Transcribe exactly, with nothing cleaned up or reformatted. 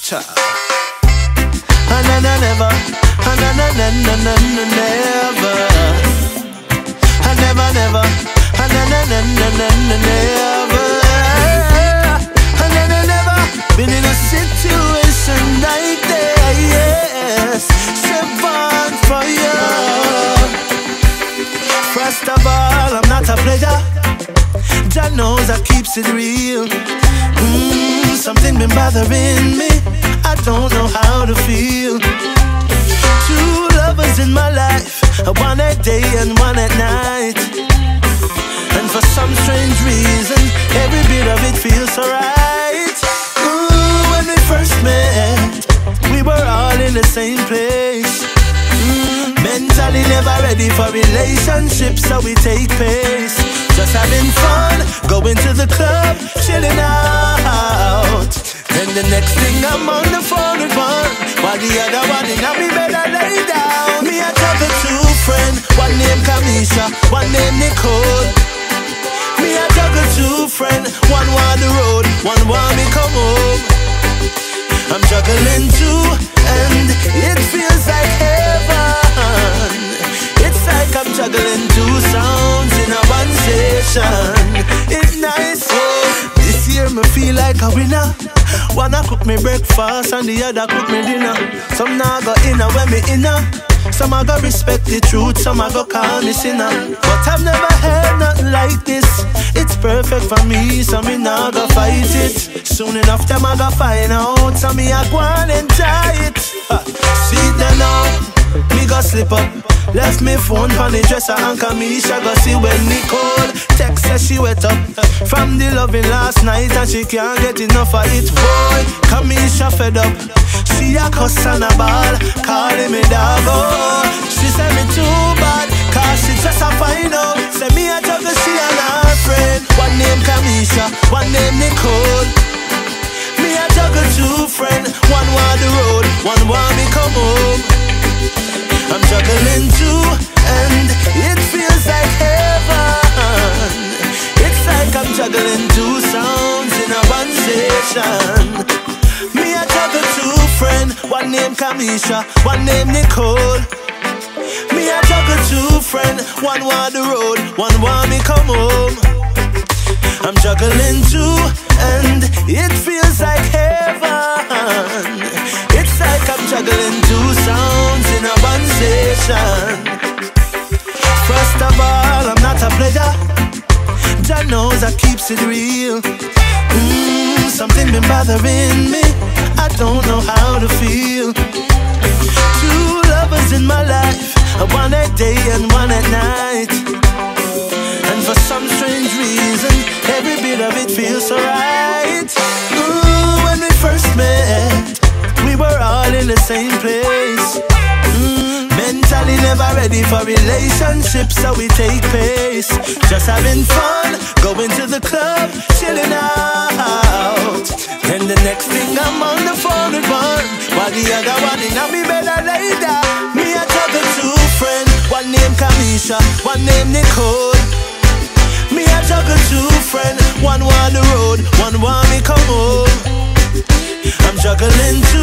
Cha. And I never, and I never, I never, never, and I never, and I never been in a situation like that. Yes, Chevaughn for you. First of all, I'm not a player. Jah knows that keeps it real. Mm, something been bothering me. I don't know how to feel. Two lovers in my life, one at day and one at night. And for some strange reason, every bit of it feels so right. Ooh, when we first met, we were all in the same place. Mm, mentally never ready for relationships, so we take pace. Just having fun, going to the club, chilling out. Then the next thing I'm on the phone with one, while the other one in me better lay down. Me a juggle two friend, one name Kamisha, one name Nicole. Me a juggle two friend, one want the road, one want me come home. I'm juggling two, and it feels like heaven. It's like I'm juggling two sounds in a one session. It's nice, oh. This year me feel like a winner. One a cook me breakfast and the other cook me dinner. Some now go inna when me inna. Some a go respect the truth, some a go call me sinner. But I've never had nothing like this. It's perfect for me, so me now go fight it. Soon enough them a go find out, so me a go and enjoy it. uh, See them now, me go slip up. Left me phone on the dresser and Kamisha go see when Nicole text says she wet up from the loving last night and she can't get enough of it. Boy, Kamisha fed up. She a cuss and a ball, calling me dog. Oh, she said me too bad, cause she just a find out. Say me a juggle, she and her friend. One name Kamisha, one name Nicole. Me a juggle two friend, one want the road, one want me come home. I'm juggling two, and it feels like heaven. It's like I'm juggling two sounds in a one session. Me a juggle two friend, one name Kamisha, one name Nicole. Me a juggle two friend, one want the road, one want me come home. I'm juggling two, and it feels like heaven. It's like I'm juggling two sounds in a one session. First of all, I'm not a player. Jah knows that keeps it real. Mm, something been bothering me. I don't know how to feel. Two lovers in my life, one at day and one at night. And for some strange reason, every bit of it feels so right. Ooh, when we first met, we were all in the same place. Mm, mentally never ready for relationships, so we take pace. Just having fun, going to the club, chilling out. Then the next thing I'm on the phone with one, while the other one in me better lay down. Me a juggle two friend, one name Kamisha, one name Nicole. Me a juggle two friend, one want the road, one want me come home. I'm juggling two,